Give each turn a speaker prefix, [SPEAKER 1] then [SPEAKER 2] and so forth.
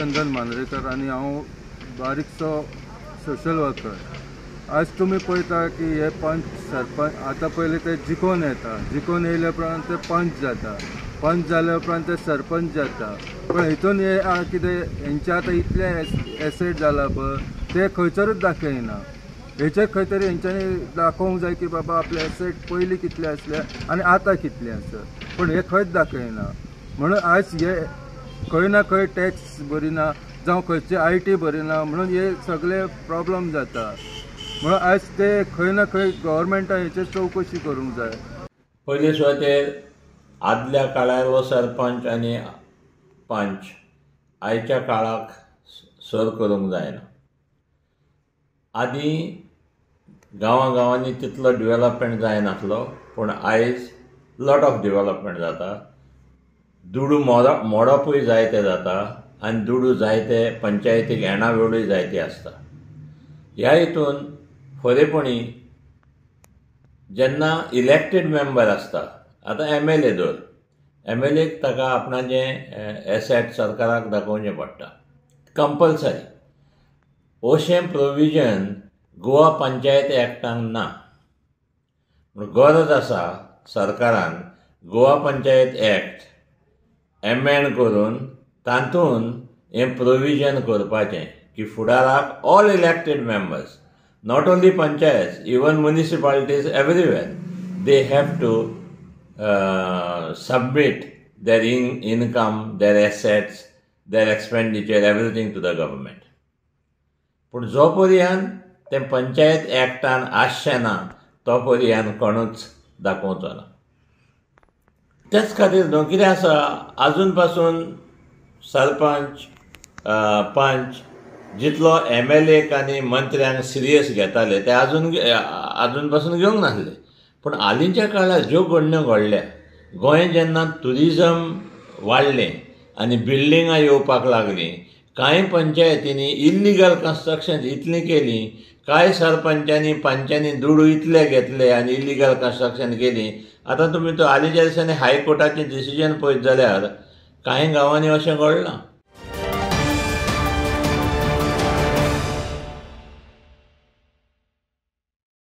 [SPEAKER 1] चंदन मांद्रेकर आणि हांव बारीकसो social worker. आज तुम्ही पळयता की हे पंच सरपंच आतां पयलीं ते जिखून येता, जिखून येयल्या उपरांत ते पंच जाता, पंच जाल्या उपरांत ते सरपंच जाता। पण हितून हे कितें हेंचे आतां इतले एसेट जाला पळय ते खंयसरूच दाखयना। हेचेर खंय तरी हेंच्यांनी दाखोवंक जाय की बाबा आपले एसेट पयलीं कितले आसले आनी आतां कितले आसा, पण हे खंयच दाखयना। म्हणून आज हे खंय ना खंय टॅक्स भरिना जावं खंयचे IT भरिना म्हणून हे सगळे प्रॉब्लेम जाता। म्हणून आज ते खंय ना खंय गव्हर्मेंटान हेचेर चवकशी करूंक जाय।
[SPEAKER 2] पयले सुवातेर आदल्या काळार सरपंच आनी पंच आयच्या काळाक सर करूंक जायना। आदीं गांवांनी तितलो डेवलपमेंट जायनासलो, पूण आयज लॉट ऑफ डेवलपमेंट जाता। दुडू मोडपूय जायते जाता आनी दुडू जायते पंचायतीक येणावळूय जायती आसता। ह्या हितून खरेपणी जेन्ना इलेक्टेड मेंबर आसता, आतां MLA धर, MLAक ताका आपणाचें एसेट सरकाराक दाखोवचें पडटा कंपल्सरी। अशें प्रोविजन गोवा पंचायत एक्टान ना। गरज आसा सरकारान गोवा पंचायत एक्ट एमेंड करून तातूंत हें प्रोविजन करपाचें की फुडाराक all elected members, not only panchayat, even municipalities everywhere, they have to submit their income, their assets, their expenditure, everything to the government. पूण जो पर्यंत तें पंचायत एक्टान आसचें ना तो पर्यंत कोणूच दाखोवचो ना। तेच खातीर न्हू कितें आसा, आजून पासून सरपंच पंच जितलो MLAक आनी मंत्र्यांक सिरियस घेताले ते आजून पासून घेवंक नासले। पूण हालींच्या काळार ज्यो घडण्यो घडल्या, गोंय जेन्ना ट्युरिजम वाडलें आनी बिल्डिंगां येवपाक लागलीं, कांय पंचायतींनी इल्लीगल कन्स्ट्रक्शन इतलीं केलीं, कांय सरपंचांनी पंचांनी दुडू इतले घेतले आनी इल्लीगल कन्स्ट्रक्शन केलीं। आतां तुमी तो हालींच्या दिसांनी हायकोर्टाचें डिसिजन पळयत जाल्यार कांय गांवांनी अशें घडलां।